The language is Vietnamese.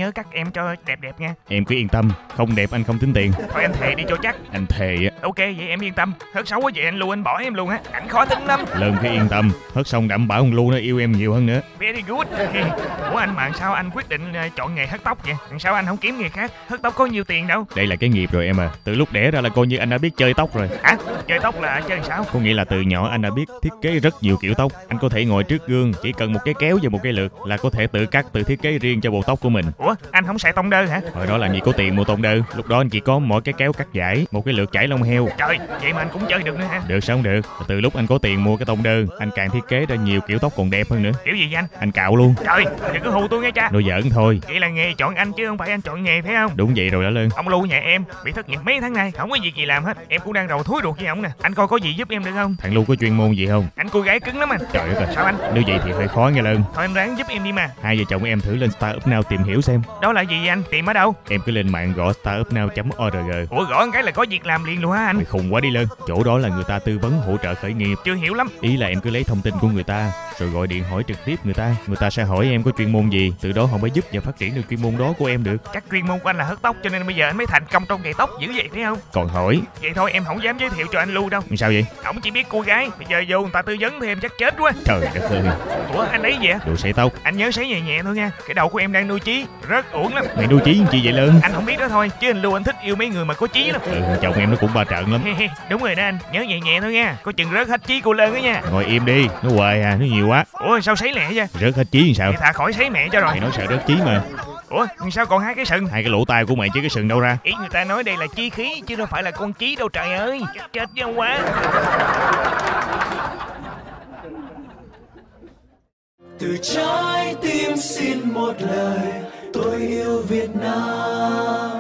nhớ cắt em cho đẹp đẹp nha. Em cứ yên tâm, không đẹp anh không tính tiền. Thôi anh thề đi cho chắc. Anh thề á. Ok vậy em yên tâm. Hớt xấu quá vậy anh Lu anh bỏ em luôn á. Ảnh khó tính lắm. Lần cứ yên tâm, hớt xong đảm bảo con Lu nó yêu em nhiều hơn nữa. Very good. Ủa anh mà sao anh quyết định chọn nghề hớt tóc vậy? Sao anh không kiếm nghề khác? Hớt tóc có nhiều tiền đâu. Đây là cái nghiệp rồi em à. Từ lúc đẻ ra là coi như anh đã biết chơi tóc rồi. Hả? Chơi tóc là chơi sao? Có nghĩa là từ nhỏ anh đã biết thiết kế rất nhiều kiểu tóc. Anh có thể ngồi trước gương, chỉ cần một cái kéo và một cái lược là có thể tự cắt, tự thiết kế riêng cho bộ tóc của mình. Ủa anh không xài tông đơ hả? Hồi đó làm gì có tiền mua tông đơ. Lúc đó anh chỉ có mỗi cái kéo cắt vải, một cái lược chải lông heo. Trời, vậy mà anh cũng chơi được nữa hả? Được sao không được. Từ lúc anh có tiền mua cái tông đơ, anh càng thiết kế ra nhiều kiểu tóc còn đẹp hơn nữa. Kiểu gì vậy anh? Anh cạo luôn. Trời, đừng có hù tôi nghe cha. Nói giỡn thôi. Vậy là nghề chọn anh chứ không phải anh chọn nghề phải không? Đúng vậy rồi đó Lân. Ông Lu nhà em bị thất nghiệp mấy tháng nay, không có việc gì làm hết. Em cũng đang rầu thúi ruột với ổng nè. Anh coi có gì giúp em được không? Thằng Lu có chuyên môn gì không? Anh cô gái cứng lắm anh. Trời ơi. Sao anh? Nếu vậy thì hơi khó nha Lân. Thôi anh ráng giúp em đi mà. Hai vợ chồng em thử lên Startup Now tìm hiểu xem. Đó là gì vậy anh? Tìm ở đâu? Em cứ lên mạng gõ startupnow.org. Ủa gõ cái là có việc làm liền luôn hả anh? Mày khùng quá đi Lân. Chỗ đó là người ta tư vấn hỗ trợ khởi nghiệp. Chưa hiểu lắm. Ý là em cứ lấy thông tin của người ta rồi gọi điện hỏi trực tiếp người ta. Người ta sẽ hỏi em có chuyên môn gì, từ đó họ mới giúp và phát triển được chuyên môn đó của em được. Chắc chuyên môn của anh là hớt tóc cho nên bây giờ anh mới thành công trong nghề tóc dữ vậy phải không? Còn hỏi. Vậy thôi em không dám giới thiệu cho anh Lu đâu. Sao vậy? Ổng chỉ biết cô gái, bây giờ vô người ta tư vấn thêm chắc chết quá. Trời đất ơi. Ủa anh ấy gì vậy? Đồ sấy tóc. Anh nhớ sấy nhẹ nhẹ thôi nha. Cái đầu của em đang nuôi chí, rất uổng lắm. Mày nuôi chí chi vậy Lân? Anh không biết đó thôi, chứ anh Lu anh thích yêu mấy người mà có chí lắm. Chồng em nó cũng ba trận lắm. Đúng rồi đó anh, nhớ nhẹ nhẹ thôi nha. Có chừng rớt hết chí cô Lân đó nha. Ngồi im đi, nó hoài à, nó nhiều quá. Ủa sao sấy lẹ vậy? Rớt hết chí thì sao? Thì thà khỏi sấy mẹ cho rồi. Mày nói sợ rớt chí mà. Ủa sao còn hai cái sừng? Hai cái lỗ tai của mày chứ cái sừng đâu ra? Ý người ta nói đây là chí khí chứ đâu phải là con chí đâu trời ơi. Chết với ông quá. Từ trái tim xin một lời, tôi yêu Việt Nam.